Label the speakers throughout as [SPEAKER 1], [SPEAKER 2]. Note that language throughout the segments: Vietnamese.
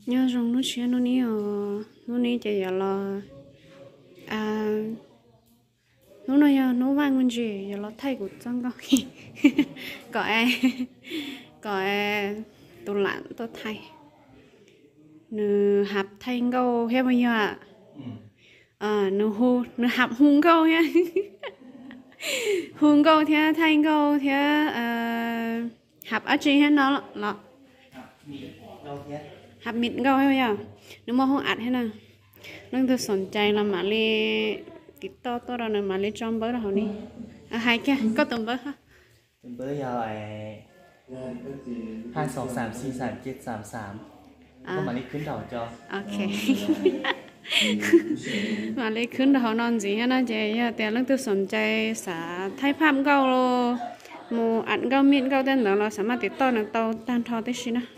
[SPEAKER 1] nhớ rằng nó chuyện nó ní chỉ là à nó nói nó vang con gì giờ nó thay của chân con có ai có ai tôi lặn tôi thay nửa hạp thay câu theo bây giờ nửa hạp hung câu nha hung câu theo thay câu theo hạp ở trên hết nó hạp mịn câu hay bây giờ nếu mà không ạt hết nè nó tôi sẵnใจlà mà liติดต่อตัวเราเนี่ยมาเลยจอมเบอร์เรานี่ให้แค่ก็ตรงเบอร์ค่ะ
[SPEAKER 2] ตรงเบอร์ยาว52343733ก็มาเลยขึ้นดอกจอ
[SPEAKER 1] โอเคมาเลยขึ้นดอกนอนสิฮะนะเจ๊แต่เรื่องตัวสนใจสาไทยภาพเก่าโลโมอันเก่ามีดเก่าแต่เราสามารถติดต่อหนังเตาตันทอได้สินะ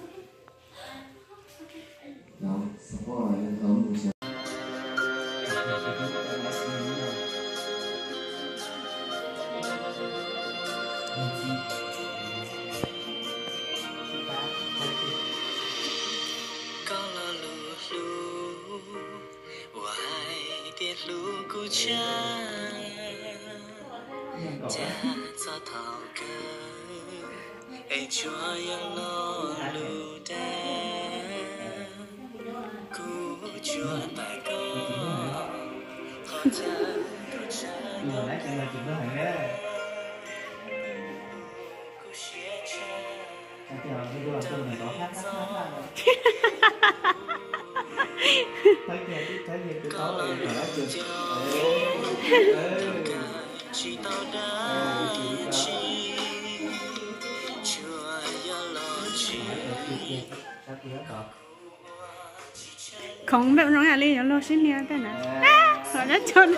[SPEAKER 1] không biết nói là đi nó xin lia cái này họ đã chọn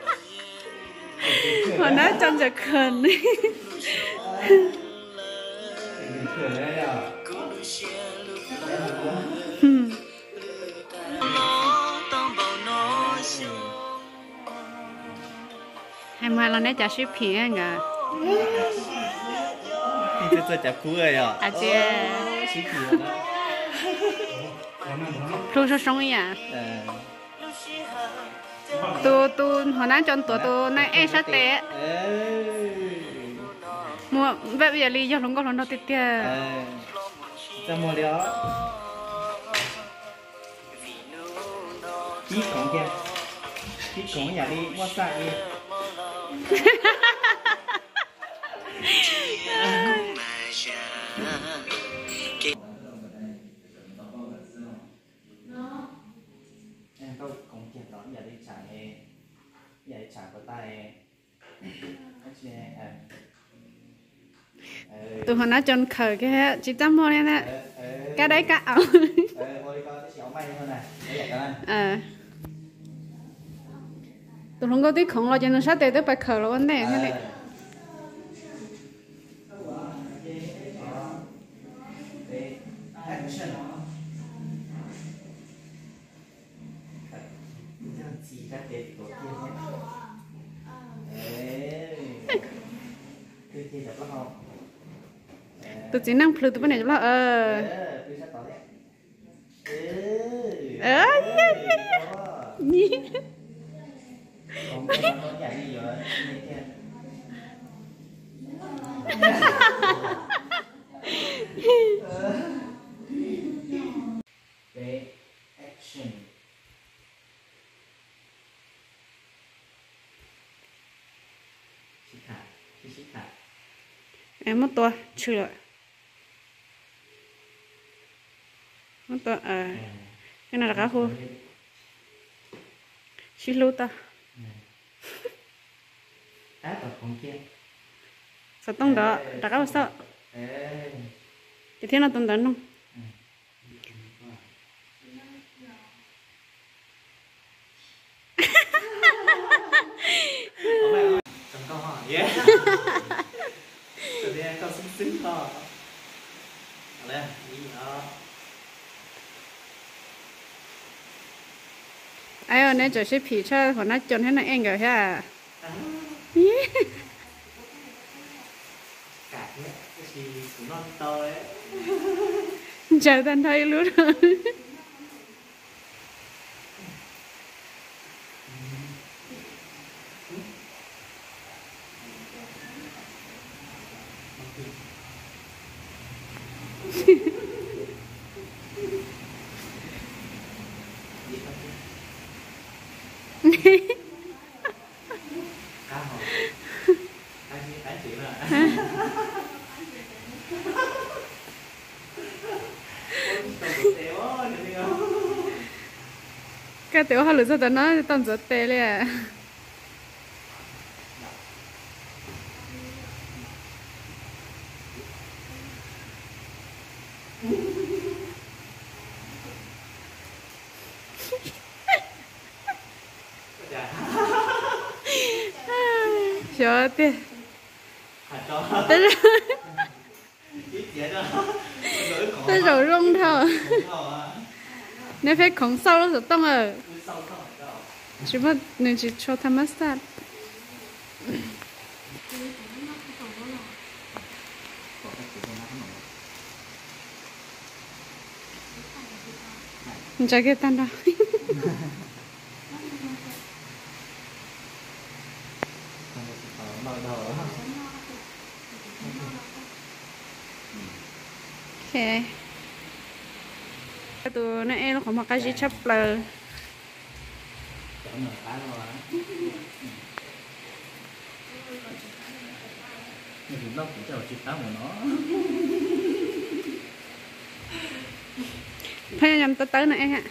[SPEAKER 1] họ đã chọnจะเขินhai mai lần đấy chả ship phí anh à
[SPEAKER 2] นี่จะจับคู่เลยอ่ะ
[SPEAKER 1] à chị
[SPEAKER 2] ship phíแล้ว
[SPEAKER 1] thu số sống vậy à tu hồi nãy chọn tu này em sát té mua vậy bây giờ đi cho nó có nó tiết tiết
[SPEAKER 2] จะmua đó ít còn kia ít còn nhà đi mua sai đi em có còn kia đó nhà đi chạy vào tay
[SPEAKER 1] tụi hồi nãy chọn khởi cái chỉ tắm mua này nè cái đấy cả ảo tụi không có tí khổng lo cho nó sát tệ tới bài khởi lo vấn đề thế này tụi chỉ năng phượt tụi bên này cho em mất tua chưa rồi mất tua cái này là cá khô xí lú ta sao tông đó đã cá sao thì thế nào tông đó không
[SPEAKER 2] câu hỏi yeah từ đây câu xứng to đây gì đó
[SPEAKER 1] ai ở đây chỉ phỉ cho họ nói chọn thế này anh rồi ha
[SPEAKER 2] cả cái gì của non to ấy
[SPEAKER 1] chờ tan thấy luôn rồi cái tiểu hoa lửa cho tao nói tao giật tê liền chờ tiền tới rồi rung thôi nếu phải khổng sâu nó sẽ tông rồi chỉ mất nên chỉ cho tham massage chả cái tan đâu ok tụi nó em nó không mặc cái gì chấp lờ
[SPEAKER 2] nó cũng cho chữ táo của nó
[SPEAKER 1] phải nhầm tới nữa em ạ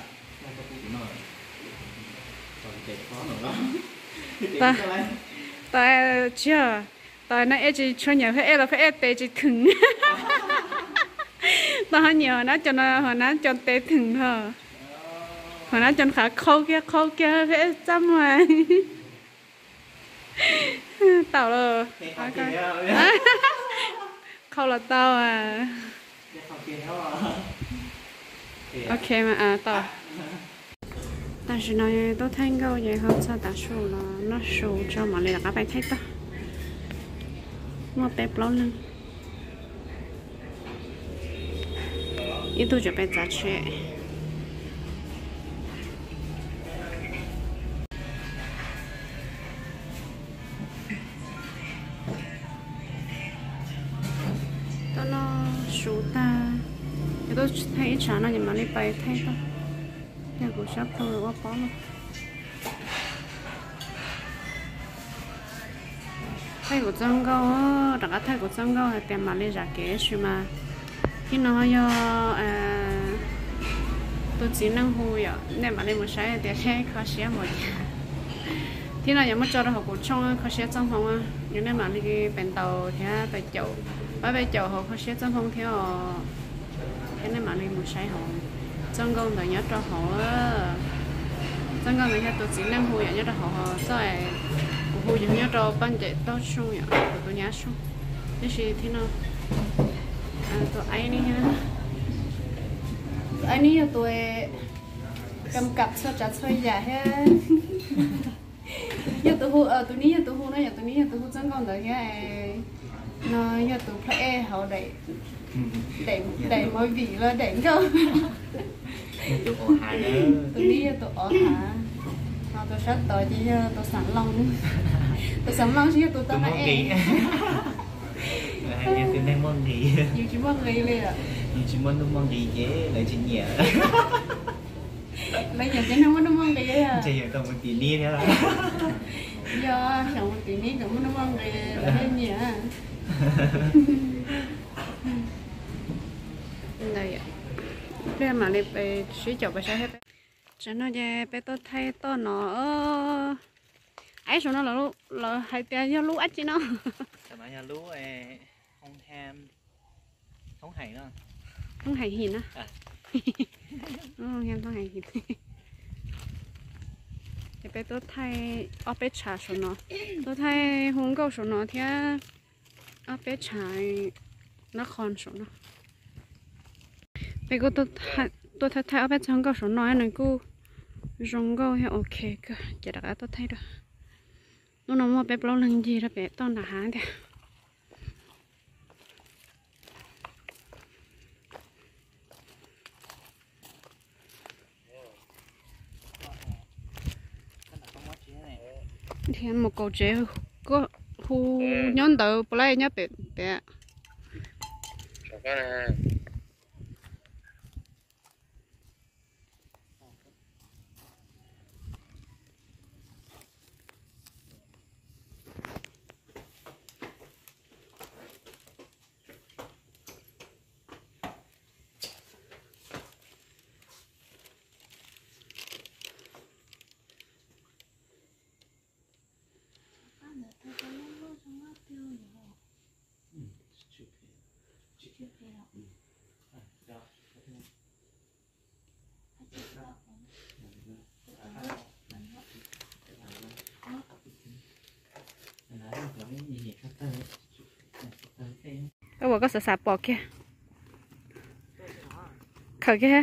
[SPEAKER 1] ta ta chưa ta nó chỉ cho nhiều phải là phải tê chỉ thừng ta hơi nhiều nó cho nó cho tê thừng thôi hồi nó cho khá khâu kia phải chăm mà tao rồi khâu là tao à ok mà tao但是呢都听到嘢好差大數啦nó數cho mà lại là các bài thấy to mà bẹp lâu lưng ít tôi chuẩn bị trả chuyện nó số ta tôi thấy chả nó nhưng mà lấy bài thấy thôi nhà của shop tôi quá bó luôn thấy của trong câu đặc biệt thấy của trong câu là tiền mà lấy ra kế chứ mà khi nó do tôi chỉ năng hùi à nên mà lấy một cái tiền hay khó xé một thì nó giờ mất cho nó học của trong khó xé trong phòng à nhưng nên mà lấy cái bèn tàu thì phải chậu bây giờ họ khó xé trong phòng theo cái nên mà lấy một cái họ trong công đời nhớ cho họ trong công đời nhớ tôi chỉ năng hùi nhớ cho họ rồi hùi nhớ cho ban chạy tốt xuống nhở tôi nhớ xuống thế thì nó tụi anh đi ha anh đi tụi cầm cặp sao chặt xoay giả hết giờ tụi hù tụi ní giờ tụi hù nó giờ tụi ní giờ tụi hù trong công đời cái nó giờ tụi phải họ đẩy mọi vị là đẩy không
[SPEAKER 2] tụi ở hà nữa
[SPEAKER 1] tụi ní tụi ở hà họ tụi sát tụi chỉ tụi sẵn lòng tụi sẵn lòng chỉ tụi tao là em
[SPEAKER 2] hai em tụi đang mong gì
[SPEAKER 1] nhiều chỉ mong gì vậy ạ
[SPEAKER 2] nhiều chỉ mong gì chứ lại chuyện nhẹ
[SPEAKER 1] bây giờ chỉ không có mong gì vậy à
[SPEAKER 2] bây giờ còn một tí đi nữa
[SPEAKER 1] do chồng một tí đi cũng không mong gì là thêm nhẹ đây ạ đây mà đi về suy chậu về sao hết cho nó về bé tôi thay tôi nó ấy số nó là hai tiền cho lú ít chứ nó
[SPEAKER 2] sao mà nhà lú không ham không hay nữa
[SPEAKER 1] không hay hình á em không hay hình thì bé tôi thay ở bé trà số nó tôi thay hùng câu số nó thì ở bé trà nó còn số nó bé cô tôi thay ở bé trà câu số nó này cô rong câu hay ok cơ chỉ là tôi thay được nó mà bé bao lần gì là bé toàn là há thế thì một câu chế có khu nhóm đầu play nhá bé bé của có sợ sạp bỏ kia khởi kia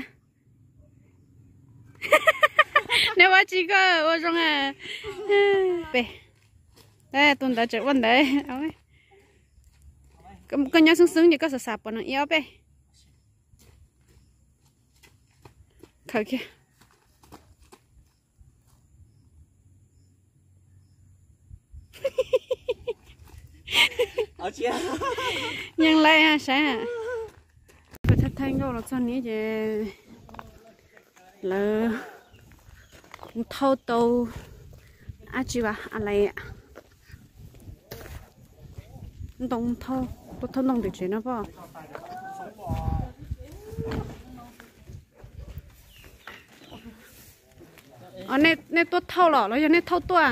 [SPEAKER 1] nếu mà chỉ có ở trong à về đây tuần đã trở vấn đề có nhớ sướng sướng thì có sợ sạp bỏ nó yếu bé khởi kia nhưng lại ha sao tôi thắt thanh đâu là cho ní về là thâu tàu à chị bà à lại đông thâu tôi thâu đông được chuyện nó bao nè tôi thâu lọ nó nè thâu tua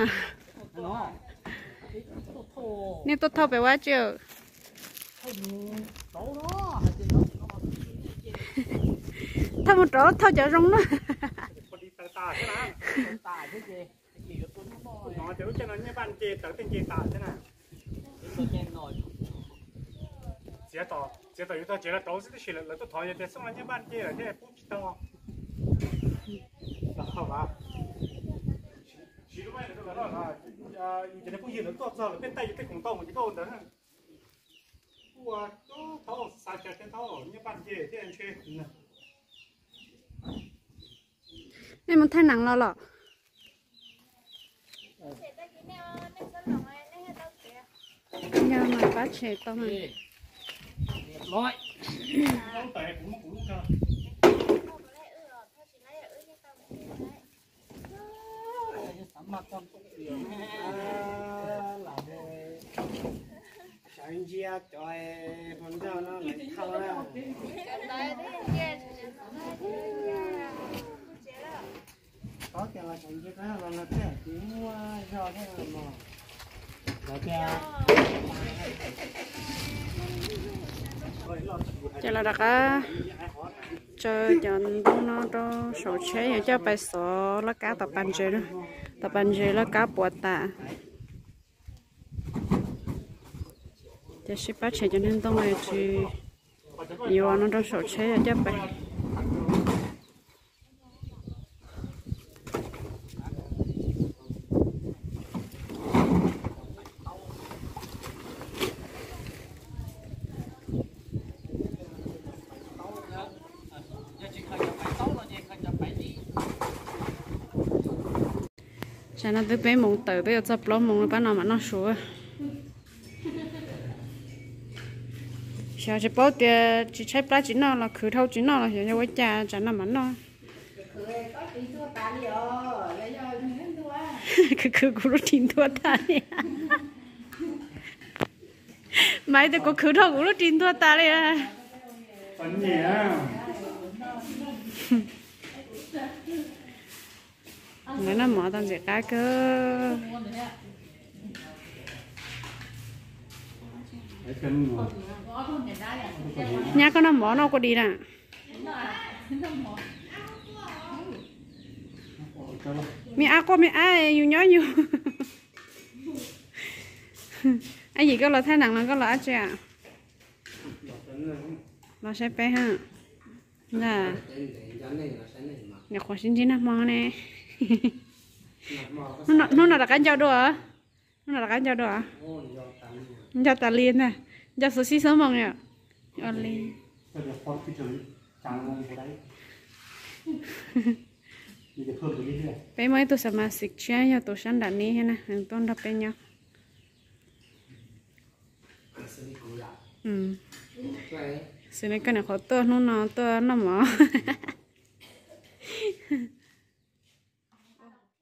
[SPEAKER 1] nè tôi thâu bé quá chưa thâu một chỗ thâu chợ rong đó
[SPEAKER 3] nó chữ cho nó như ban chê tới tên chê tạ thế nào chế tỏ chúng ta chế là tấu sẽ là tôi thổi để xong là như ban chê là thế bút to đó mà chỉ lúc này là tôi nói là chỉ là cũng nhìn nó tốt rồi bên tay cái cùng tông một cái câu đó của tôi thấu sai cái thấu như ban chê thế anh chơi
[SPEAKER 1] em muốn thay nặng lo lọ nhà mà bác trẻ to mà
[SPEAKER 3] nói không phải cũng cho
[SPEAKER 2] sáng chia cho con cho nó lại thâu ra có tiền là sáng chia cái là nó thế chỉ mua cho thế là mà
[SPEAKER 1] cho là đặc á cho đông nó cho sổ chế vậy cho bài sổ là cá tập bàn chơi đó tập bàn chơi là cá bột tạ cho ship bắt chế cho nên đông này chỉ nhiều nó cho sổ chế cho bài cho nó tới bé mông tử tới chập lỗ mông bắt nó mà nó sủa sao chỉ bảo tiền chỉ chạy ba chỉ nó là khử thâu chỉ nó là hiện cho cha cho nó mà nó khử cũng rất tin thua ta đi mấy đứa có khử thâu cũng rất tin thua ta đi à
[SPEAKER 3] phần gì á
[SPEAKER 1] nó nằm mỏ tao dễ cá cơ nhà con nằm mỏ nó có đi nè mẹ có mẹ ai nhiều nhói nhiều ai gì có là thay nặng là có là chứ à nó sẽ bé ha là nhà khoa sinh chín năm mò nè nó là cái dao đồ à nó là cái dao đồ à dao tà liên nè dao sữa xí sớm mong nè liên bé mấy tôi sẽ mà xịt chia cho tôi sáng đàn ní nè hàng tôn đập bên nhau sự này cái này khó tơ nó tơ nó mỏ